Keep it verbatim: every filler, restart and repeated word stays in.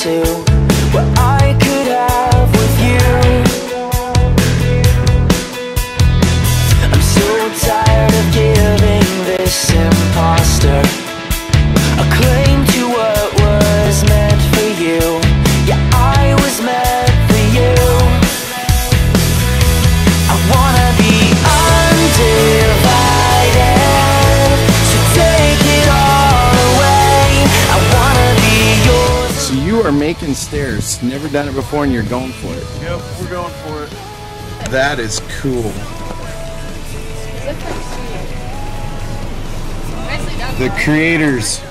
to what I could have with you. I'm so tired of giving this imposter a claim to what was meant for you. Yeah, I was meant for you. I wanna be undivided, so take it all away. I wanna be yours. So you are making stairs. Never done it before and you're going for it. Yep, we're going for it. That is cool. The creators